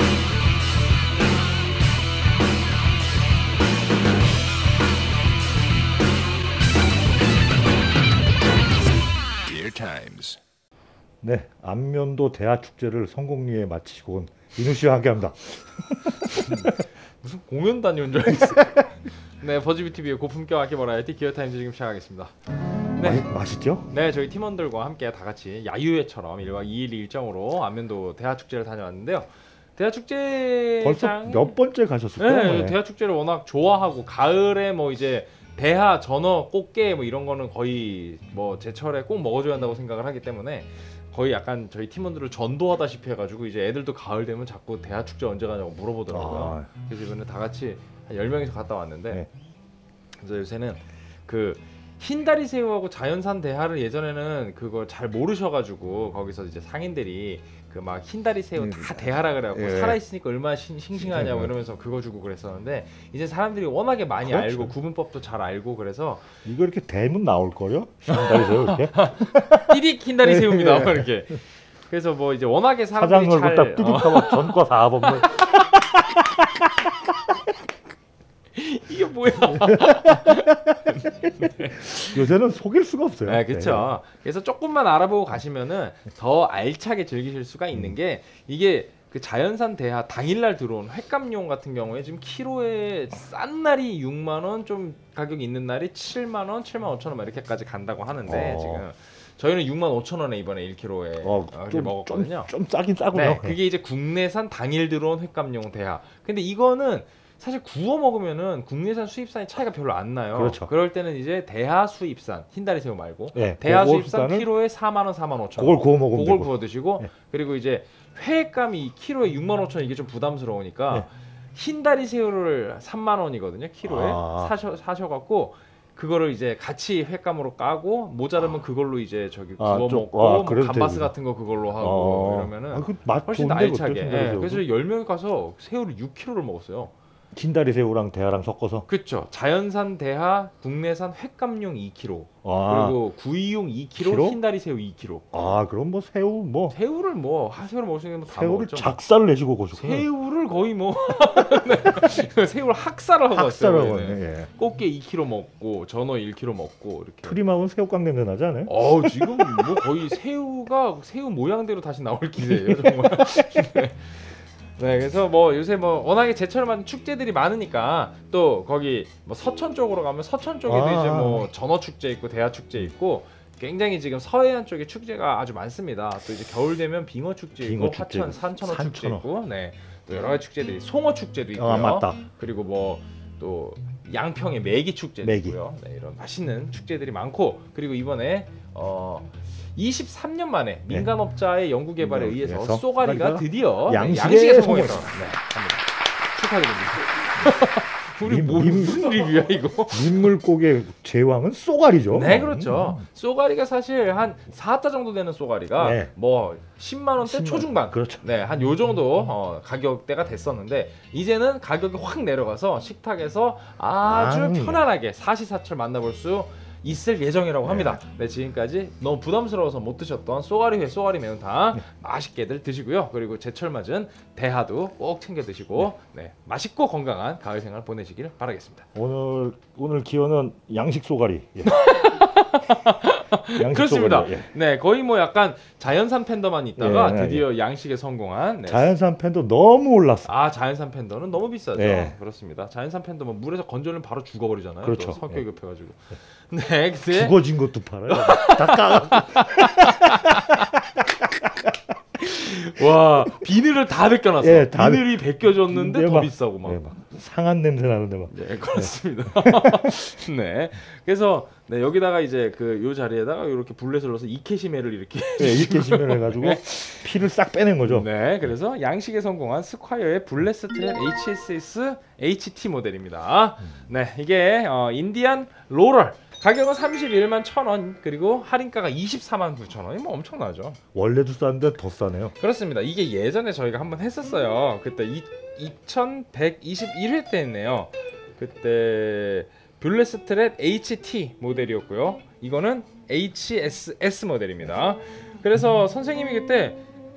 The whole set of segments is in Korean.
네, 안면도 대하축제를 성공리에 마치고 온 인우 씨와 함께합니다. 무슨 공연 다녀온 줄 알겠어요. 네, 버즈비TV의 고품격 악기 버라이어티 기어타임즈 지금 시작하겠습니다. 네, 맛있죠? 네, 저희 팀원들과 함께 다 같이 야유회처럼 1박 2일 일정으로 안면도 대하축제를 다녀왔는데요. 대하축제 벌써 몇 번째 가셨을 거예요? 네, 대하축제를 워낙 좋아하고 가을에 뭐 이제 대하, 전어, 꽃게 뭐 이런 거는 거의 뭐 제철에 꼭 먹어줘야 한다고 생각을 하기 때문에 거의 약간 저희 팀원들을 전도하다시피 해가지고 이제 애들도 가을 되면 자꾸 대하축제 언제 가냐고 물어보더라고요. 그래서 이번에 다 같이 한 10명이서 갔다 왔는데 네. 그래서 요새는 그 흰다리 새우하고 자연산 대하를 예전에는 그걸 잘 모르셔가지고 거기서 이제 상인들이 그 막 흰다리 새우 다 대하라 그래갖고 살아있으니까 얼마나 싱싱하냐고 이러면서 그거 주고 그랬었는데 이제 사람들이 워낙에 많이 알고 구분법도 잘 알고 그래서 이거 이렇게 대문 나올 거요? 흰다리 새우 이렇게? 띠딕 흰다리 새우입니다. 이렇게. 그래서 뭐 이제 워낙에 사람들이 사장 얼굴 딱 띠딕하고 전과 사업 없는 이게 뭐야? 요새는 속일 수가 없어요. 네, 그렇죠. 그래서 조금만 알아보고 가시면은 더 알차게 즐기실 수가 있는 게 이게 그 자연산 대하 당일날 들어온 횟감용 같은 경우에 지금 키로에 싼 날이 6만 원, 좀 가격이 있는 날이 7만 원, 7만 5천 원 이렇게까지 간다고 하는데 지금 저희는 6만 5천 원에 이번에 1kg에 이렇게 먹었거든요. 좀 싸긴 싸고요. 네, 그게 이제 국내산 당일 들어온 횟감용 대하. 근데 이거는 사실 구워 먹으면은 국내산 수입산이 차이가 별로 안 나요. 그렇죠. 그럴 때는 이제 대하 수입산 흰다리 새우 말고 네, 대하 수입산 키로에 4만 원, 4만 5천 원. 그걸 구워 먹으면 그걸 되고. 구워 드시고 네. 그리고 이제 회감이 키로에 6만 5천 원 이게 좀 부담스러우니까 흰다리 새우를 3만 원이거든요. 키로에 사셔갖고 그거를 이제 같이 횟감으로 까고 모자르면 그걸로 이제 저기 구워 먹고 뭐 감바스 같은 거 그걸로 하고 이러면은 훨씬 더 알차게. 네, 그래서 10명이 가서 새우를 6kg를 먹었어요. 흰다리 새우랑 대하랑 섞어서. 그렇죠. 자연산 대하, 국내산 횟감용 2kg, 그리고 구이용 2kg, 흰다리 새우 2kg. 그럼 뭐 새우 뭐 새우를 새우를 먹을 수 있는 거 다 새우를 먹었죠. 작살을 내시고 고셨구나. 새우를 거의 뭐 네. 새우를 학살을 하고 왔어요. 예. 꽃게 2kg 먹고 전어 1kg 먹고 이렇게. 트림하고는 새우깡 냄새 나지 않아요? 지금 뭐 거의 새우 모양대로 다시 나올 기세예요 정말. 네, 그래서 뭐 요새 뭐 워낙에 제철 맞은 축제들이 많으니까 또 거기 뭐 서천 쪽으로 가면 서천 쪽에도 이제 뭐 전어 축제 있고 대하 축제 있고 굉장히 지금 서해안 쪽에 축제가 아주 많습니다. 또 이제 겨울 되면 빙어 축제 있고 화천 산천어 축제 있고 또 여러 가지 축제들이 송어 축제도 있고요. 맞다. 그리고 뭐 또 양평의 메기 축제도 있고요. 네, 이런 맛있는 축제들이 많고 그리고 이번에 23년 만에 민간업자의 연구 개발에 의해서 쏘가리가 드디어 양식에 성공했다. 네, 축하드립니다. 우리 무슨 리뷰야 이거? 민물고기의 제왕은 쏘가리죠. 네, 그렇죠. 쏘가리가 사실 한 4자 정도 되는 쏘가리가 뭐 10만 원대 초중반. 그렇죠. 네, 한 요 정도 가격대가 됐었는데 이제는 가격이 확 내려가서 식탁에서 아주 편안하게 사시사철 만나볼 수 있을 예정이라고 합니다. 네, 지금까지 너무 부담스러워서 못 드셨던 쏘가리회, 쏘가리 매운탕 맛있게들 드시고요. 그리고 제철 맞은 대하도 꼭 챙겨 드시고 맛있고 건강한 가을 생활 보내시길 바라겠습니다. 오늘 기원은 양식 쏘가리. 그렇습니다. 네, 거의 뭐 약간 자연산 팬더만 있다가 드디어 양식에 성공한. 자연산 팬더 너무 올랐어. 자연산 팬더는 너무 비싸죠. 그렇습니다. 자연산 팬더 뭐 물에서 건져내면 바로 죽어버리잖아요. 그렇죠. 성격이 급해가지고. 네, 죽어진 것도 팔아요. 다 까갖고. 와, 비늘을 다 벗겨놨어. 비늘이 벗겨졌는데 더 비싸고 막. 상한 냄새 나는데 막. 네, 그렇습니다. 네, 그래서 여기다가 이제 요 자리에다가 이렇게 블렛을 넣어서 이케시메를 이렇게 이케시메를 해가지고 피를 싹 빼낸 거죠. 네, 그래서 양식에 성공한 스콰이어의 블렛 스트랩 HSS HT 모델입니다. 네, 이게 인디안 로럴. 가격은 31만 1,000원 그리고 할인가가 24만 9,000원이 뭐 엄청나죠. 원래도 싼데 더 싸네요. 그렇습니다. 이게 예전에 저희가 한번 했었어요. 그때 2121회 때 했네요. 그때 블레스트랩 HT 모델이었고요. 이거는 HSS 모델입니다. 그래서 선생님이 그때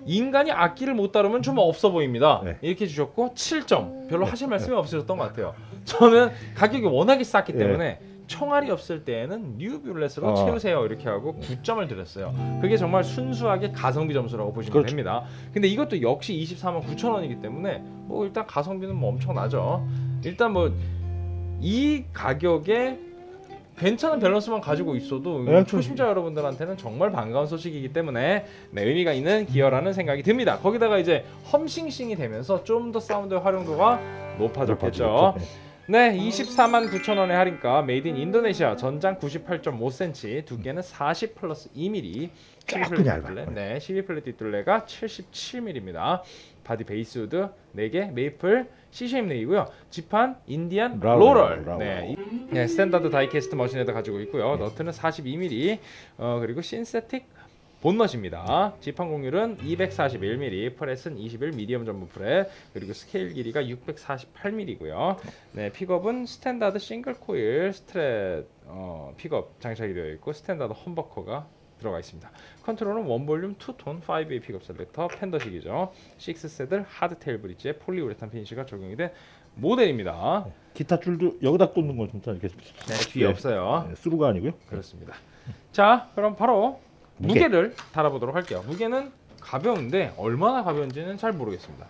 인간이 악기를 못 다루면 좀 없어 보입니다. 네. 이렇게 주셨고 7점. 별로 하실 말씀이 없으셨던 것 같아요. 저는 가격이 워낙에 쌌기 때문에 총알이 없을 때에는 뉴뷰렛으로 채우세요 이렇게 하고 9점을 드렸어요. 그게 정말 순수하게 가성비 점수라고 보시면 그렇죠. 됩니다. 근데 이것도 역시 249,000원이기 때문에 뭐 일단 가성비는 뭐 엄청나죠. 일단 뭐 이 가격에 괜찮은 밸런스만 가지고 있어도 초심자 여러분들한테는 정말 반가운 소식이기 때문에 의미가 있는 기어라는 생각이 듭니다. 거기다가 이제 험싱싱이 되면서 좀 더 사운드의 활용도가 높아졌겠죠. 네, 249,000원의 할인가, 메이드 인 인도네시아, 전장 98.5cm, 두께는 40 플러스 2mm, 조금 얇아요. 네, 12플랫 뒷둘레가 77mm입니다. 바디 베이스우드 4개, 메이플 C쉐입 네이고요. 지판 인디안 로럴. 네, 스탠다드 다이캐스트 머신에다 가지고 있고요. 너트는 42mm, 그리고 신세틱 본넛입니다. 지판 공률은 241mm, 프렛은 21 미디엄 전부 프렛, 그리고 스케일 길이가 648mm고요. 네, 픽업은 스탠다드 싱글 코일 스트랩 픽업 장착이 되어 있고 스탠다드 험버커가 들어가 있습니다. 컨트롤은 원볼륨 투톤 5A 픽업 셀렉터 팬더식이죠. 6세들 하드테일 브릿지에 폴리우레탄 피니쉬가 적용이 된 모델입니다. 기타 줄도 여기다 꽂는 건 진짜 이렇게 뒤에 없어요. 수루가 아니고요. 그렇습니다. 자, 그럼 바로 무게를 달아보도록 할게요. 무게는 가벼운데 얼마나 가벼운지는 잘 모르겠습니다.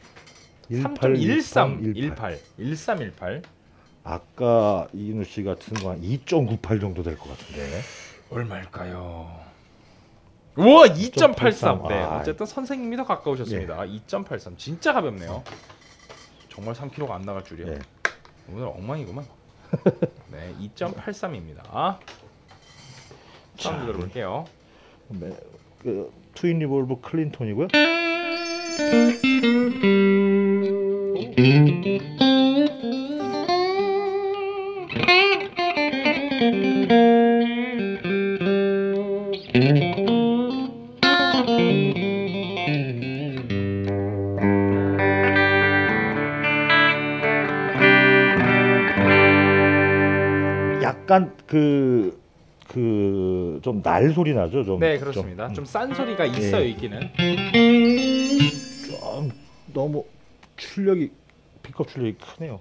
3.1318 아까 이인우 씨가 쓴 거 한 2.98 정도 될 것 같은데. 얼마일까요? 우와, 2.83. 네, 아, 어쨌든 선생님이 더 가까우셨습니다. 2.83 진짜 가볍네요. 정말 3kg가 안 나갈 줄이야. 오늘 엉망이구만. 네, 2.83입니다. 사운드 들어볼게요. 트윈 리볼브 클린톤이고요. 약간 좀 날 소리 나죠, 좀. 네, 그렇습니다. 좀 싼 소리가 있어요, 있기는. 좀 너무 출력이 픽업 출력이 크네요.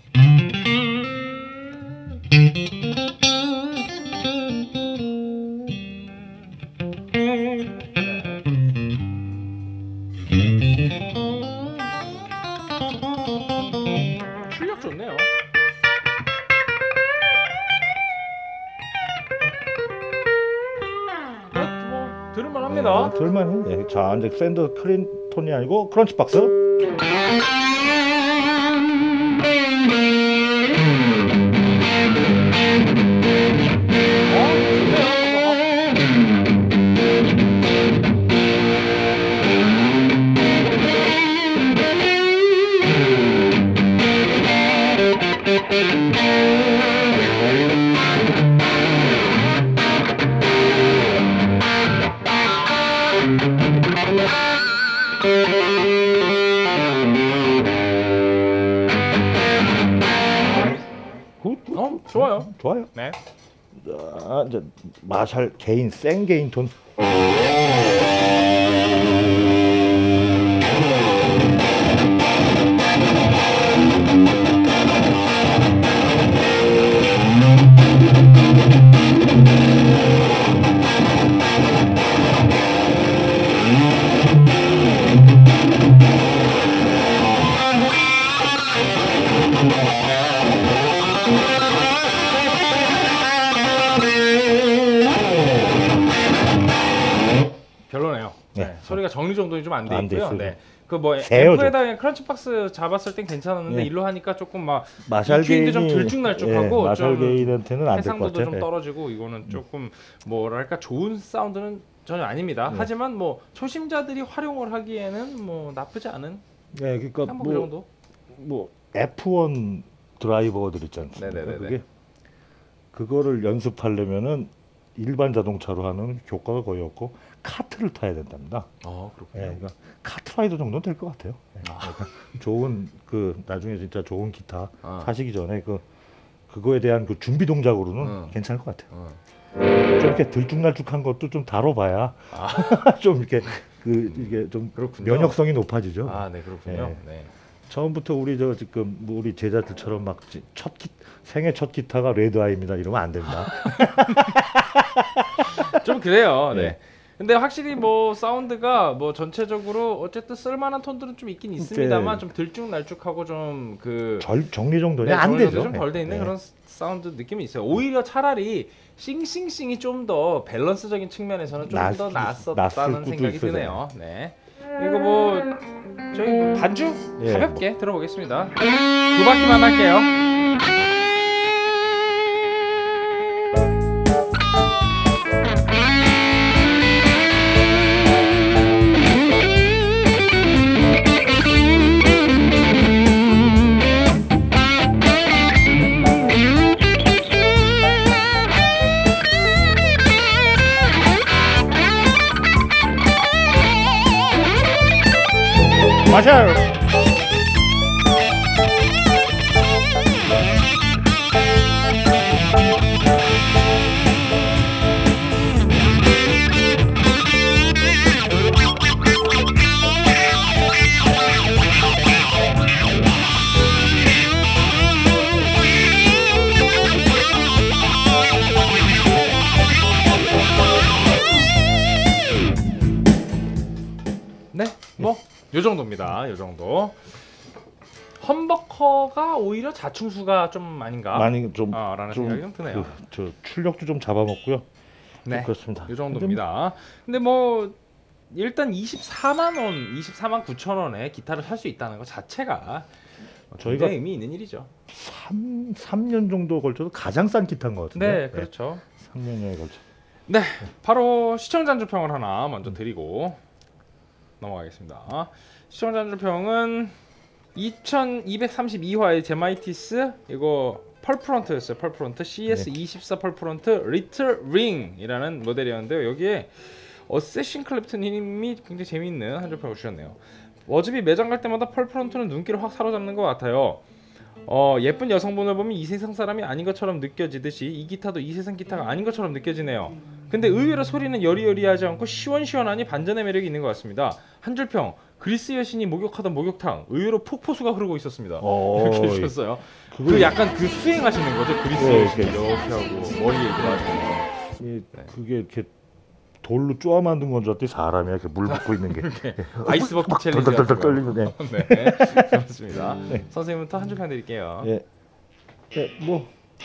출력 좋네요. 뭐 들을만합니다. 들만해. 네. 자, 이제 팬더 클린톤이 아니고 크런치 박스. 좋아요. 좋아요. 네. 자, 이제 마샬 개인 생 개인 톤. 별로네요. 네. 소리가 정리정돈이 좀 안 돼 있고요. 네. 그 뭐 세요죠. 앰프에다 크런치 박스 잡았을 땐 괜찮았는데 네. 일로 하니까 조금 막 마샬 EQ인데 좀 개인이 들쭉날쭉하고 마샬 좀 개인한테는 안 될 것 해상도도 같아요. 좀 떨어지고 이거는 조금 뭐랄까 좋은 사운드는 전혀 아닙니다. 하지만 뭐 초심자들이 활용을 하기에는 뭐 나쁘지 않은 네, 그러니까 한번 그 정도. 뭐 F1 드라이버들 있지 않습니까? 네네네네. 그게 그거를 연습하려면은 일반 자동차로 하는 효과가 거의 없고 카트를 타야 된답니다. 그렇군요. 예, 그러니까 카트라이더 정도는 될 것 같아요. 예, 그러니까 좋은 나중에 진짜 좋은 기타 사시기 전에 그거에 대한 그 준비 동작으로는 괜찮을 것 같아요. 좀 이렇게 들쭉날쭉한 것도 좀 다뤄봐야 좀 이렇게 그 이게 좀 그렇군요. 면역성이 높아지죠. 아, 네, 그렇군요. 예. 네. 처음부터 우리 저 지금 뭐 우리 제자들처럼 막 생애 첫 기타가 레드아이입니다 이러면 안 됩니다. 좀 그래요. 네. 네. 근데 확실히 뭐 사운드가 뭐 전체적으로 어쨌든 쓸만한 톤들은 좀 있긴 있습니다만 좀 들쭉날쭉하고 좀 그 정리 정돈이 안 되죠. 좀 덜 돼 있는 네. 그런 사운드 느낌이 있어요. 오히려 차라리 싱싱싱이 좀 더 밸런스적인 측면에서는 좀 더 낫었다는 생각이 드네요. 네. 이거 뭐 저희 반주 예. 가볍게 들어보겠습니다. 두 바퀴만 할게요. 맞아요. 네, 뭐 요 정도입니다. 요 정도. 험버커가 오히려 자충수가 좀 아닌가? 많이 좀 라는 생각이 좀 드네요. 저 출력도 좀 잡아먹고요. 네, 그렇습니다. 요 정도입니다. 근데3뭐 일단 24만 원, 24만 9천 원에 기타를 살 수 있다는 것 자체가 저희가 굉장히 의미 있는 일이죠. 3년 정도 걸쳐도 가장 싼 기타인 것 같은데. 네, 그렇죠. 3년여에 걸쳐. 네, 바로 시청자 한줄평을 하나 먼저 드리고 넘어가겠습니다. 시청자 한줄평은 2232화의 제마이티스 이거 펄프런트였어요. 펄프런트 CS24 펄프런트 리틀 링이라는 모델이었는데요. 여기에 어세신 클랩튼님이 굉장히 재미있는 한 줄평을 주셨네요. 어차피 매장 갈 때마다 펄프런트는 눈길을 확 사로잡는 것 같아요. 예쁜 여성분을 보면 이 세상 사람이 아닌 것처럼 느껴지듯이 이 기타도 이 세상 기타가 아닌 것처럼 느껴지네요. 근데 의외로 소리는 여리여리하지 않고 시원시원하니 반전의 매력이 있는 것 같습니다. 한 줄평, 그리스 여신이 목욕하던 목욕탕 의외로 폭포수가 흐르고 있었습니다. 이렇게 해주셨어요. 그 약간 그 수행하시는 거죠. 그리스 여신이 이렇게 하고 머리에 이렇게 맞으면서. 그게 이렇게 돌로 쪼아 만든 건 줄 알았더니 사람이야. 이렇게 물 붓고 있는 게. 아이스버킷 챌린지 덜덜덜 떨리고. 네. 네, 그렇습니다. 네. 선생님부터 한 줄평 드릴게요. 예. 네, 뭐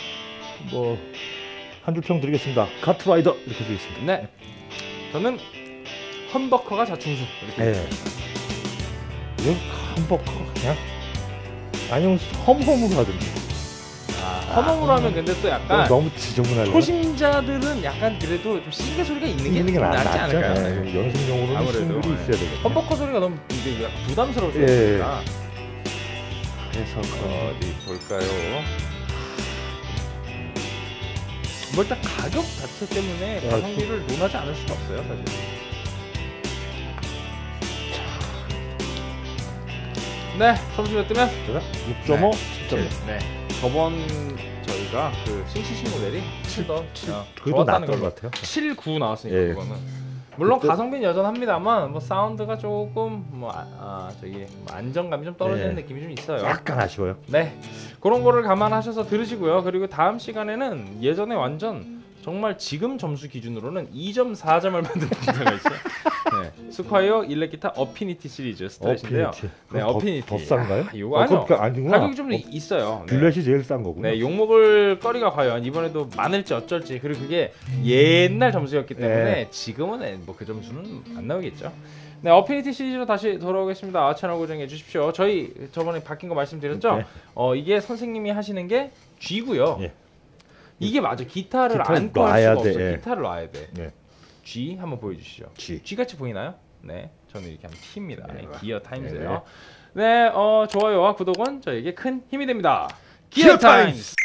한 줄평 드리겠습니다. 카트라이더 이렇게 드리겠습니다. 네, 저는 험버커가 자충수 이렇게. 네. 이건 험버커 그냥 아니면 험험으로 하든지. 험험으로 하면 근데 또 약간 너무 지저분하려. 초심자들은 약간 그래도 좀 시계 소리가 있는 게 낫지 않을까요? 네. 연습용으로는 아무래도, 싱글이 있어야 되겠네. 험버커 소리가 너무 이제 약간 부담스러울 수 예. 있으니까. 그래서 어디 볼까요? 뭐 일단 가격 자체 때문에 가성비를 논하지 않을 수가 없어요, 사실. 네, 점수 몇 뜨면? 6.5, 네. 7.5. 네. 저번 저희가 그 신시시 모델이 7더 그래도 낫던 것 같아요. 7, 9 나왔으니까 예. 그거는 물론 그때- 가성비는 여전합니다만 뭐 사운드가 조금 뭐 저기 뭐 안정감이 좀 떨어지는 네. 느낌이 좀 있어요. 약간 아쉬워요. 네, 그런 거를 감안하셔서 들으시고요. 그리고 다음 시간에는 예전에 완전 정말 지금 점수 기준으로는 2.4점을 만든 기타가 있어요. 네, 스콰이어 일렉 기타 어피니티 시리즈 스트레이트인데요. 네, 어피니티. 더 싼가요? 이거 아니요. 아니구나. 가격이 좀 있어요. 네. 뷰렛이 제일 싼 거구나. 네, 욕먹을 거리가 과연 이번에도 많을지 어쩔지. 그리고 그게 옛날 점수였기 때문에 네. 지금은 뭐 그 점수는 안 나오겠죠. 네, 어피니티 시리즈로 다시 돌아오겠습니다. 채널 고정해 주십시오. 저희 저번에 바뀐 거 말씀드렸죠? 네. 이게 선생님이 하시는 게 G고요. 예. 이게 맞아. 기타를 기타를 안고 할 놔야 수가 돼, 없어. 예. 기타를 놔야 돼. 예. G 한번 보여주시죠. G. 같이 보이나요? 네, 저는 이렇게 하면 T입니다. 네. 기어 타임즈예요. 네, 좋아요와 구독은 저에게 큰 힘이 됩니다. 기어 기어 타임즈.